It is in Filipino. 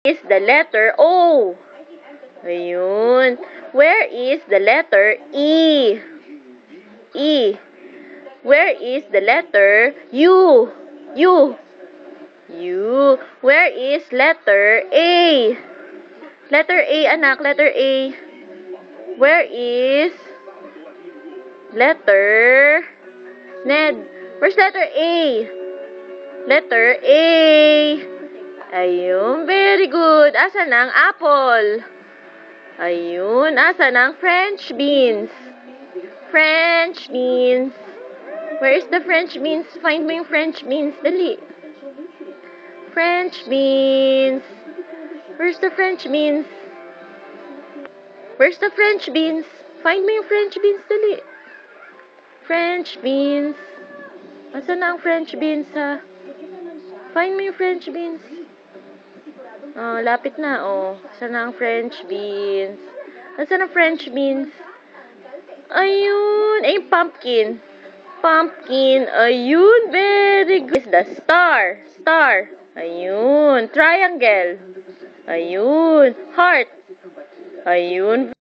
is the letter O? Ayun. Where is the letter E? E. Where is the letter U? U. U. Where is letter A? Letter A, anak. Letter A. Where is letter Ned? Where's letter A? Letter A. Ayun. Very good. Asan ang apple? Ayun. Asan ang French beans? French beans. Where is the French beans? Find mo yung French beans. Dali. French beans. Where's the French beans? Where's the French beans? Find mo yung French beans. Dali. French beans. Asan na ang French beans, ha? Find mo yung French beans. Oh, lapit na, oh. Asan na ang French beans? Asan ang French beans? Ayun. Ay, pumpkin. Pumpkin. Ayun. Very good. Is the star. Star. Ayun. Triangle. Ayun. Heart. Ayun.